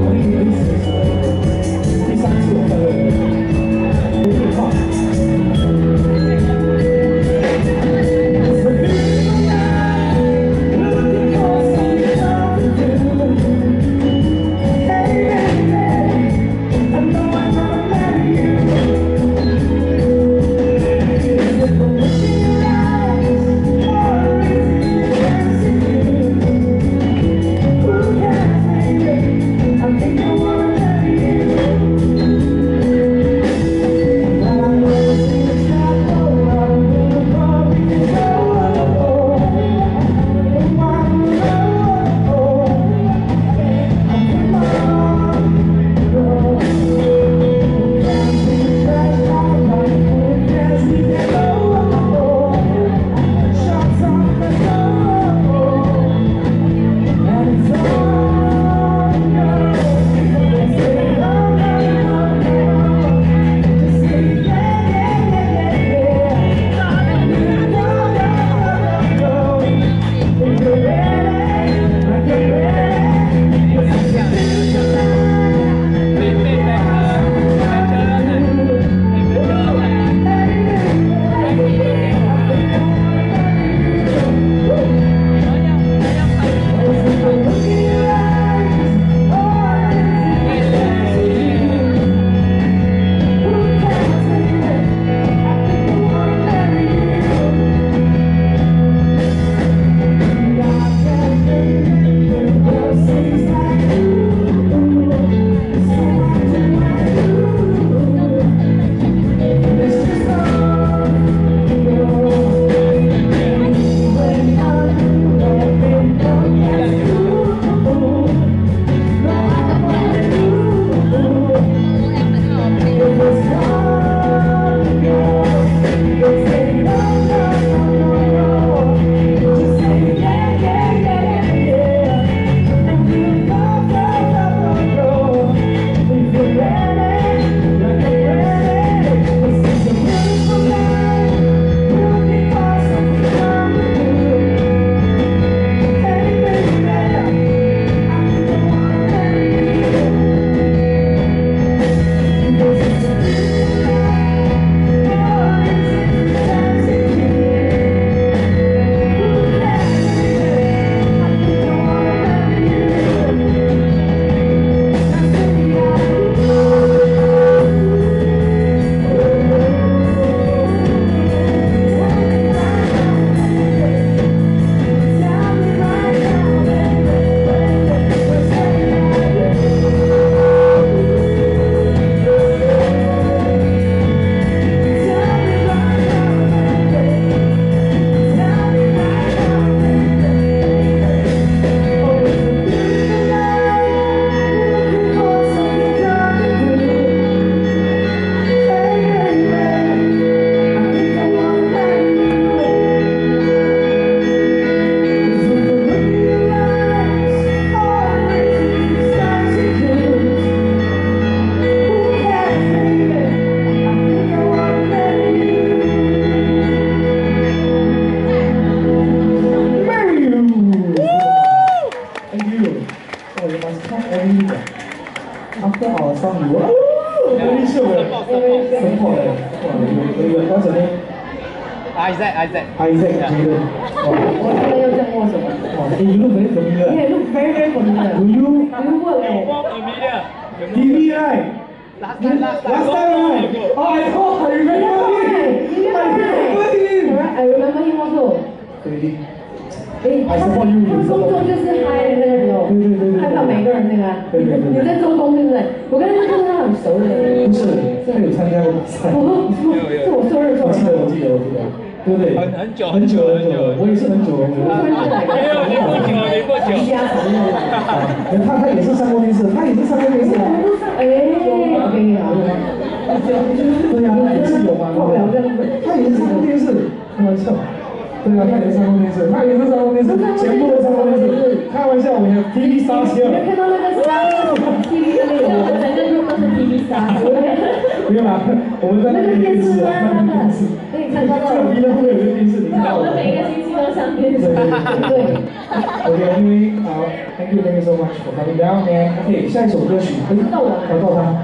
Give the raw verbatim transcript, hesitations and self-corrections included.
Isaac, Isaac. Isaac, Jayden. Oh, you look very familiar. Yeah, you look very, very familiar. Do you? Do you work at familiar? T V, right? Last time, last time. Last time, right? Oh, I thought I remember him. I remember him. Alright, I remember him also. Really? 哎，他他工作就是嗨的那个时候，害怕每个人那个。你在做工对不对？我跟他跟他很熟的。 不是，他有参加过比赛。 我是我受认识。 我记得，我记得，我记得。对不对？ 很很久很久很久，我也是很久很久。 没有，你不久，你不久。 他他也是上过电视，他也是上过电视啊。 哎，我跟你讲， 对呀，他也是有嘛，他也是上过电视，开玩笑。对啊，他也是上过电视，他也是上过电视，全部都上过电视。开玩笑，我们 T V star here。 看到那个 star T V 的那个，我整个就都是 T V star。 没有啦，我们在那个电视啊，那个电视。 给你看到了。 这个 V 的会有个电视，你看到吗？ 我们每一个星期都上电视。对。 OK， anyway， 好 ，thank you，thank you so much for coming down，and OK， 下一首歌曲，哎，到我，到他。